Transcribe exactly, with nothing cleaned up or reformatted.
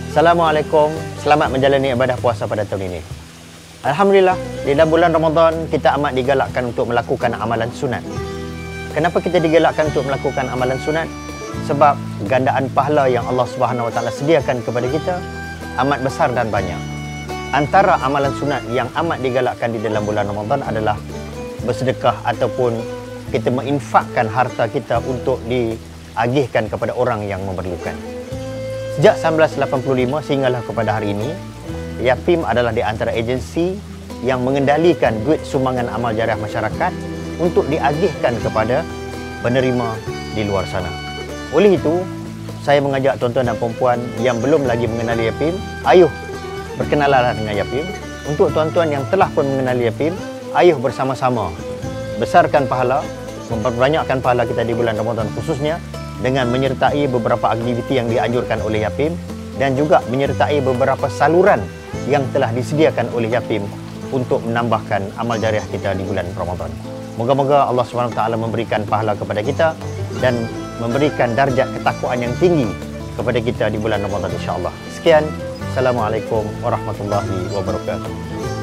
Assalamualaikum, selamat menjalani ibadah puasa pada tahun ini. Alhamdulillah, di dalam bulan Ramadan kita amat digalakkan untuk melakukan amalan sunat. Kenapa kita digalakkan untuk melakukan amalan sunat? Sebab gandaan pahala yang Allah Subhanahu Wa Taala sediakan kepada kita amat besar dan banyak. Antara amalan sunat yang amat digalakkan di dalam bulan Ramadan adalah bersedekah ataupun kita menginfakkan harta kita untuk diagihkan kepada orang yang memerlukan. Sejak seribu sembilan ratus lapan puluh lima sehinggalah kepada hari ini, Yapim adalah di antara agensi yang mengendalikan duit sumbangan amal jariah masyarakat untuk diagihkan kepada penerima di luar sana. Oleh itu, saya mengajak tuan-tuan dan puan-puan yang belum lagi mengenali Yapim, ayuh berkenalanlah dengan Yapim. Untuk tuan-tuan yang telah pun mengenali Yapim, ayuh bersama-sama besarkan pahala, memperbanyakkan pahala kita di bulan Ramadan khususnya dengan menyertai beberapa aktiviti yang dianjurkan oleh Yapim dan juga menyertai beberapa saluran yang telah disediakan oleh Yapim untuk menambahkan amal jariah kita di bulan Ramadan. Moga-moga Allah subhanahu wa taala memberikan pahala kepada kita dan memberikan darjat ketakwaan yang tinggi kepada kita di bulan Ramadan insya-Allah. Sekian, Assalamualaikum warahmatullahi wabarakatuh.